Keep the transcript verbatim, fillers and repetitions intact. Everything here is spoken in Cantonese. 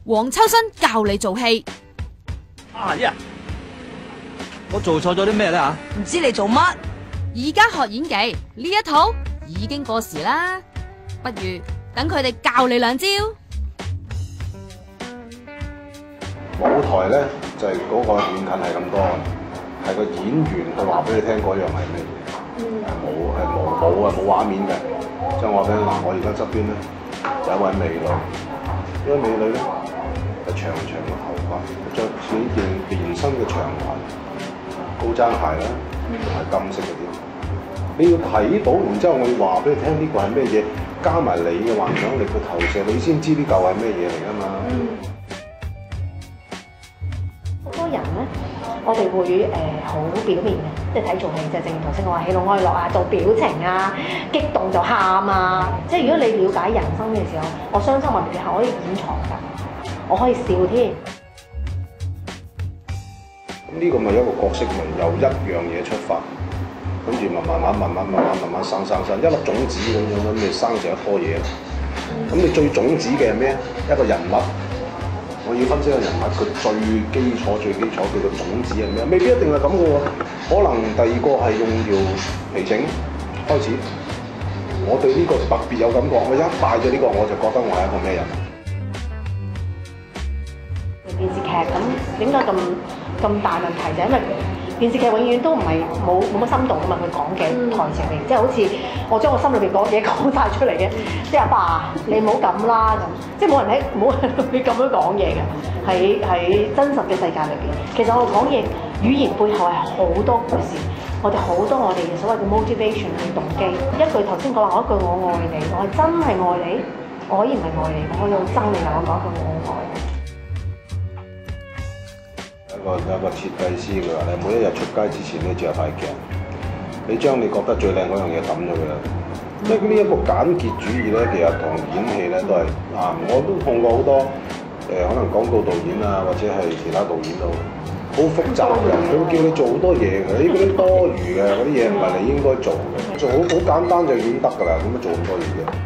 黃秋生教你做戲。 啊呀！我做錯咗啲咩咧吓？ 唔知你做乜？ 而家學演技呢一套已經過時啦，不如等佢哋教你兩招。 舞台咧就係、是、嗰個遠近係咁多嘅，係個演員去話俾你聽嗰樣係咩嘢，冇係冇冇啊冇畫面嘅。即係我話俾你嗱，我而家側邊咧有一位美女，呢位美女咧係長長嘅頭髮，着住呢件連身嘅長裙、高踭鞋啦，同埋金色嗰啲。你要睇到，然之後我要話俾你聽呢個係咩嘢，加埋你嘅幻想力嘅投射，你先知呢嚿係咩嘢嚟㗎嘛。 好多人咧，我哋會誒好、呃、表面嘅，即係睇做戲就正如頭先我話喜怒哀樂啊，做表情啊，激動就喊啊。即係如果你了解人生嘅時候，我相信我哋係可以掩藏㗎，我可以笑添。 咁呢個咪一個角色咪由一樣嘢出發。跟住慢慢慢慢慢慢慢慢生生生一粒種子咁樣咁，你生成一棵嘢啦。咁你最種子嘅係咩？一個人物，我要分析個人物佢最基礎最基礎佢個種子係咩？未必一定係咁嘅喎，可能第二個係用條皮繩開始。我對呢個特別有感覺，我一拜咗呢個我就覺得我係一個咩人？ 電視劇咁點解咁咁大問題？就係因為電視劇永遠都唔係冇冇乜深度㗎嘛，佢講嘅台詞嚟，即係好似我將我心裏邊講嘢講晒出嚟嘅，即係阿爸你唔好咁啦咁，即係冇人喺冇人會咁樣講嘢嘅，喺喺真實嘅世界裏邊，其實我講嘢語言背後係好多故事，我哋好多我哋嘅所謂嘅 motivation 嘅動機，一句頭先講話我一句我愛你，我係真係愛你，我可以唔係愛你，我可以好憎你，但我講一句我愛你。 有個有個設計師佢話：你每一日出街之前咧，只有塊鏡，你將你覺得最靚嗰樣嘢抌咗佢啦。因為呢一個簡潔主義咧，其實同演戲咧都係啊，我都碰過好多誒、呃，可能廣告導演啊，或者係其他導演都好複雜嘅，佢會叫你做好多嘢嘅，呢啲多餘嘅嗰啲嘢唔係你應該做嘅，做好好簡單就已經得㗎啦，咁樣做咁多嘢嘅。